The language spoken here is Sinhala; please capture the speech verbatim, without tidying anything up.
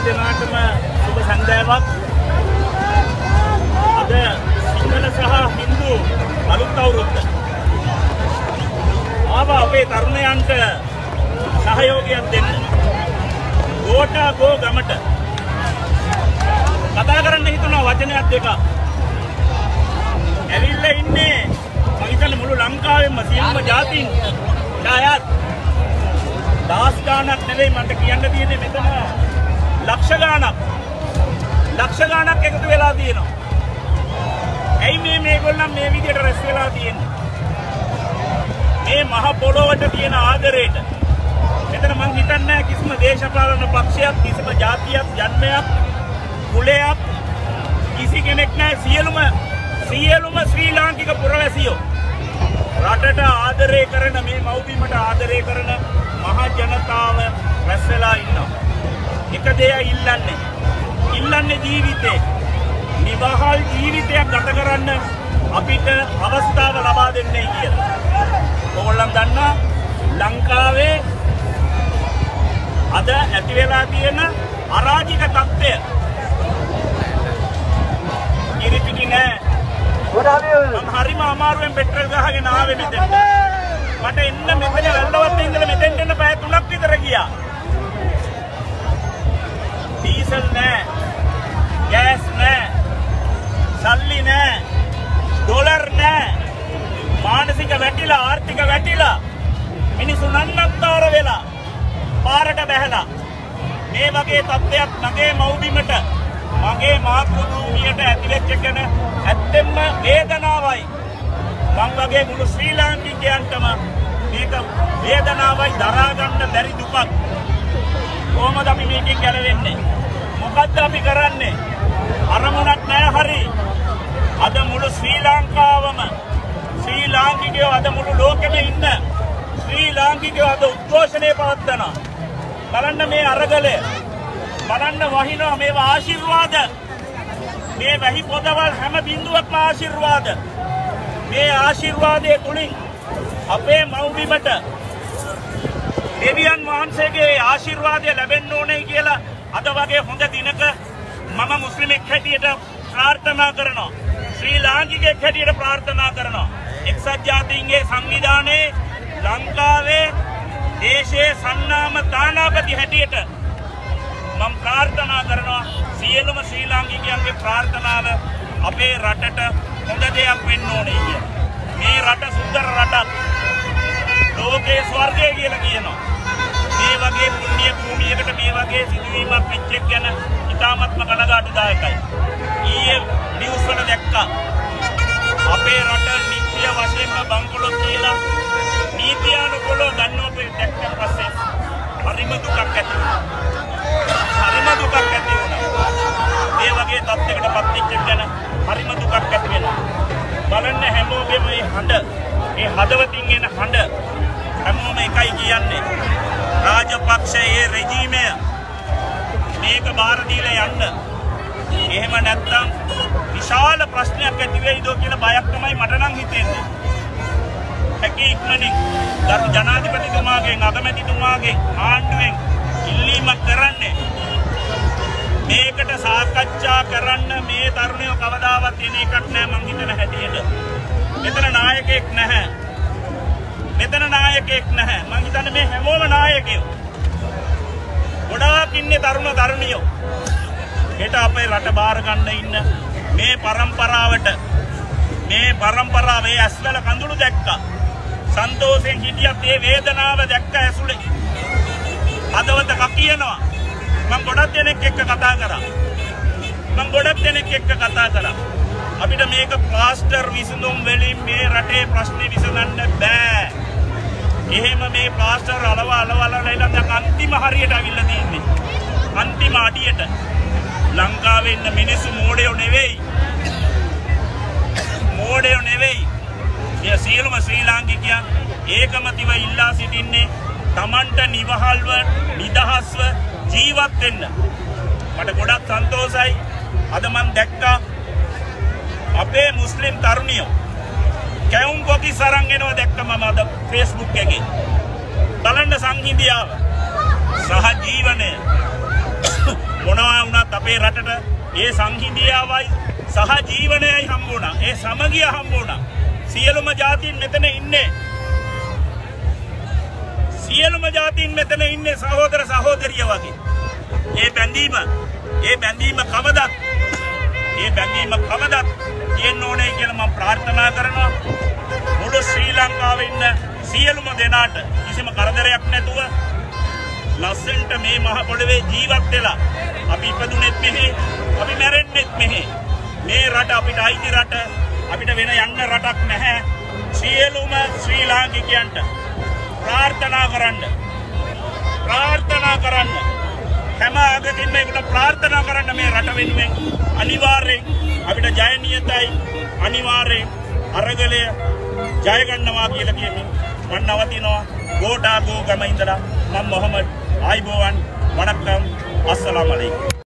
දෙනාටම සුබ සන්ධ්‍යාවක්. අද සිංහල සහ හින්දු අලුත් අවුරුද්ද. ආවා අපේ තරුණයන්ට සහයෝගයක් දෙන්න. ගෝඨා ගෝ ගමට කතා කරන්න හිතුණා වචනයක් දෙකක්. ඇවිල්ලා ඉන්නේ මම හිතන්නේ මුළු ලංකාවෙම සියලුම ජාතීන් ඡායත් දහස් ගාණක් නෙවෙයි මට කියන්න තියෙන්නේ මෙතන ලක්ෂ ගාණක් ලක්ෂ ගාණක් එකතු වෙලා තියෙනවා. ඇයි මේ මේගොල්ලන් මේ විදියට රැස් වෙලා තියෙන්නේ? මේ මහ පොළොවට තියෙන ආදරේට. මෙතන මං හිතන්නේ කිසිම දේශපාලන පක්ෂයක්, කිසිම ජාතියක්, ජන්මයක්, කුලයක් කිසි කෙනෙක් නැහැ. සියලුම සියලුම ශ්‍රී ලාංකික පුරවැසියෝ රටට ආදරය කරන, මේ මව්බිමට ආදරය කරන මහ ජනතාව රැස් වෙලා ඉන්නවා. එක දෙයක් ඉල්ලන්නේ. ඉල්ලන්නේ ජීවිතේ. නිවහල් ජීවිතයක් ගත කරන්න අපිට අවස්ථාව ලබා දෙන්නේ කියලා. ඕගොල්ලන් දන්නා ලංකාවේ අද ඇති වෙලා තියෙන අරාජික තත්ත්වය. ඉරිපිටි නෑ. මම හරිම අමාරුවෙන් පෙට්‍රල් ගහගෙන ආවේ මෙතෙන්. මට එන්න මෙතන වැල්ලවත් ඉඳලා මෙතෙන්ට එන්න පැය තුනක් විතර ගියා. ඩීසල් නෑ. ගෑස් නෑ. සල්ලි නෑ. ඩොලර් නෑ. මානසික වැටිලා, ආර්ථික වැටිලා. මිනිස්සු නන්නත්තර වෙලා පාරට බැහැලා. මේ වගේ තත්ත්වයක් මගේ මව්බිමට, මගේ මාතෘභූමියට ඇතිවෙච්ච කෙන ඇත්තෙන්ම වේදනාවයි. මං වගේ මුළු ශ්‍රී ලාංකිකයන්ටම මේක වේදනාවයි, දරා ගන්න බැරි දුකක්. කොහොමද අපි මේකෙන් ගැලවෙන්නේ? මොකද්ද අපි කරන්නේ? අරමුණක් නැහැ හරි. අද මුළු ශ්‍රී ලංකාවම, ශ්‍රී ලාංකිකයෝ අද මුළු ලෝකෙම ඉන්න ශ්‍රී ලාංකිකයෝ අද උද්ඝෝෂණය පවත්වනවා. බලන්න මේ අරගලය. බලන්න වහිනවා මේවා ආශිර්වාද. මේ වැහි පොදවල් හැම බිඳුවක්ම ආශිර්වාද. මේ ආශිර්වාදයේ තුලින් අපේ මව්බිමට දෙවියන් වහන්සේගේ ආශිර්වාදය ලැබෙන්න ඕනේ කියලා අද වගේ හොඳ දිනක මම මුස්ලිමෙක් හැටියට ප්‍රාර්ථනා කරනවා. ශ්‍රී ලාංකිකයෙක් හැටියට ප්‍රාර්ථනා කරනවා. එක්සත් ජාතීන්ගේ සංවිධානයේ ලංකාවේ දේශයේ සන්නාම තානාපති හැටියට මම ප්‍රාර්ථනා කරනවා සියලුම ශ්‍රී ලාංකිකයන්ගේ ප්‍රාර්ථනාව අපේ රටට හොඳ දෙයක් වෙන්න ඕනේ කියලා. මේ රට සුන්දර රටක්. ලෝකේ ස්වර්ගය කියලා කියනවා. මේ වගේ පුණ්‍ය භූමියකට මේ වගේ සිදුවීමක් වෙච්ච එක ගැන ඉතාමත්ම කනගාටුදායකයි. ඊයේ නිවුස් වල දැක්කා අපේ රට නිත්‍ය වශයෙන්ම බංකොලොත් කියලා නීතියානුකූලව ගන්නව දැක්කන් පස්සේ හරිම දුකක් ඇති වුණා. හරිම දුකක් ඇති වුණා. මේ වගේ තත්යකට පත් වෙච්ච ගැන හරිම දුකක් ඇති වෙනවා. බලන්න හැමෝගෙම මේ හඬ, මේ හදවතින් එන හඬ හැමෝම එකයි කියන්නේ. රාජපක්ෂයේ රෙජීමය මේක බාර දීලා යන්න. එහෙම නැත්නම් විශාල ප්‍රශ්නයක් ඇති වෙයිද කියලා බයක් තමයි මට නම් හිතෙන්නේ. හැකි ඉක්මනින් ගරු ජනාධිපතිතුමාගෙන්, අගමැතිතුමාගෙන්, ආණ්ඩුවෙන් ඉල්ලීමක් කරන්නේ මේකට සාකච්ඡා කරන්න. මේ තරුණයෝ කවදාවත් එන එකක් නෑ මං හිතන හැටියට. මෙතන නායකයෙක් නැහැ. මෙතන නායකයෙක් නැහැ. මං හිතන්නේ මේ හැමෝම නායකයෝ. ගොඩාක් ඉන්නේ තරුණ තරුණියෝ. හෙට අපේ රට බාර ගන්න ඉන්න මේ પરම්පරාවට, මේ પરම්පරාවේ ඇස්වල කඳුළු දැක්කා. සන්තෝෂෙන් හිටියත් ඒ වේදනාව දැක්ක ඇසුලේ. හදවත කකියනවා. මම ගොඩක් දෙනෙක් එක්ක කතා කරා. මම ගොඩක් දෙනෙක් එක්ක කතා කරා. අපිට මේක ප්ලාස්ටර් විසඳුම් වලින් මේ රටේ ප්‍රශ්නේ විසඳන්න බෑ. එහෙම මේ ප්ලාස්ටර් අලව අලව අලව දැන් අන්තිම හරියට අවිල්ලා තියෙන්නේ. අන්තිම අඩියට. ලංකාවේ ඉන්න මිනිස්සු මෝඩයෝ නෙවෙයි. මෝඩයෝ නෙවෙයි. මේ සියලුම ශ්‍රී ලාංකිකයන් ඒකමතිව ඉල්ලා සිටින්නේ Tamanට නිවහල්ව, නිදහස්ව ජීවත් වෙන්න. මට ගොඩක් සන්තෝෂයි. අද මම දැක්කා අපේ මුස්ලිම් තරුණියෝ කැවුම් කොකි සරන් එනවා දැක්කම මම අද Facebook එකේ. බලන්න සංහිඳියාව සහ ජීවනය මොනවා වුණත් අපේ රටට ඒ සංහිඳියාවයි සහ ජීවනයයි හම්බ වුණා. ඒ සමගිය හම්බ වුණා. සියලුම ජාතීන් මෙතන ඉන්නේ. සියලුම ජාතීන් මෙතන ඉන්නේ සහෝදර සහෝදරිය වගේ. ඒ බැඳීම ඒ බැඳීම කවදත් ඒ බැඳීම කවදත් තියෙන්න ඕනේ කියලා මම ප්‍රාර්ථනා කරනවා. මුළු ශ්‍රී ලංකාවේ ඉන්න සියලුම දෙනාට කිසිම කරදරයක් නැතුව ලස්සනට මේ මහ පොළවේ ජීවත් වෙලා අපි ඉපදුනෙත් මෙහි අපි මැරෙන්නෙත් මෙහි. මේ රට අපිට අයිති රට. අපිට වෙන යන්න රටක් නැහැ. සියලුම ශ්‍රී ලාංකිකයන්ට ප්‍රාර්ථනා කරන්න. ප්‍රාර්ථනා කරන්න. හැම අගකින්ම ඒකට ප්‍රාර්ථනා කරන්න මේ රට වෙනුවෙන් අනිවාර්යෙන් අපිට ජය නියතයි. අනිවාර්යෙන් අරගලය ජය ගන්නවා කියලා කියමින් මම නවතිනවා. ගෝඨා ගෝගම ඉඳලා මම මොහමඩ් ආයිබෝවන් වණක්කම් අස්සලාමු අලයිකුම්.